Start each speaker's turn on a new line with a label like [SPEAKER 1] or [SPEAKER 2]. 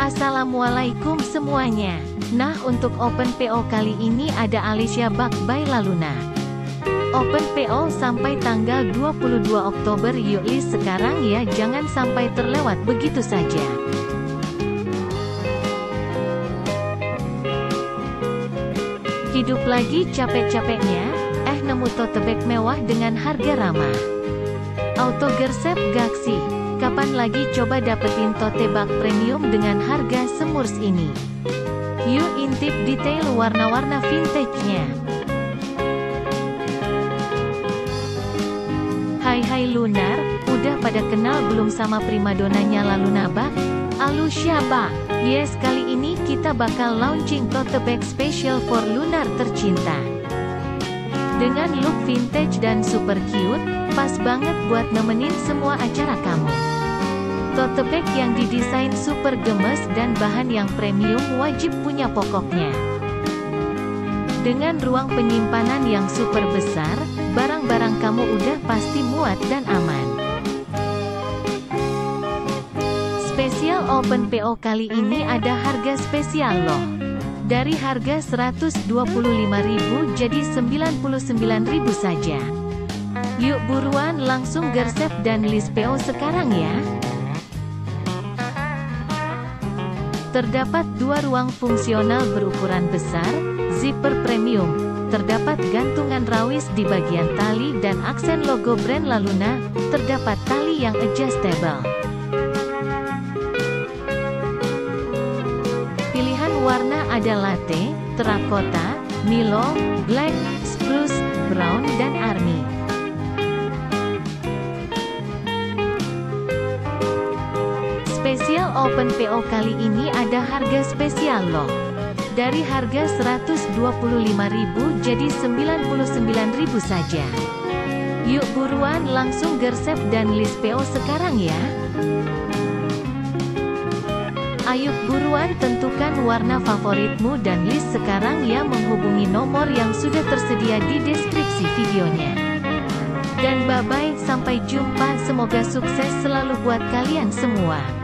[SPEAKER 1] Assalamualaikum semuanya. Nah, untuk Open PO kali ini ada Alicia Bak by Laluna. Open PO sampai tanggal 22 Oktober. Yuk list sekarang ya, jangan sampai terlewat begitu saja. Hidup lagi capek-capeknya, nemu tote bag mewah dengan harga ramah. Auto Gersep Gaksi. Kapan lagi coba dapetin tote bag premium dengan harga semurs ini? Yuk intip detail warna-warna vintage-nya. Hai Lunar, udah pada kenal belum sama primadonanya Laluna Bak? Alicia Bak. Yes, kali ini kita bakal launching tote bag special for Lunar tercinta. Dengan look vintage dan super cute, pas banget buat nemenin semua acara kamu. Tote bag yang didesain super gemes dan bahan yang premium wajib punya pokoknya. Dengan ruang penyimpanan yang super besar, barang-barang kamu udah pasti muat dan aman. Spesial Open PO kali ini ada harga spesial loh. Dari harga 125.000 jadi 99.000 saja. Yuk buruan langsung gersep dan list PO sekarang ya. Terdapat dua ruang fungsional berukuran besar, zipper premium. Terdapat gantungan rawis di bagian tali dan aksen logo brand Laluna. Terdapat tali yang adjustable. Pilihan warna ada latte, terakota, Milo, black, spruce, brown dan army. Spesial Open PO kali ini ada harga spesial loh. Dari harga 125.000 jadi 99.000 saja. Yuk buruan langsung gersep dan list PO sekarang ya. Ayo buruan tentukan warna favoritmu dan list sekarang ya, menghubungi nomor yang sudah tersedia di deskripsi videonya. Dan bye-bye, sampai jumpa, semoga sukses selalu buat kalian semua.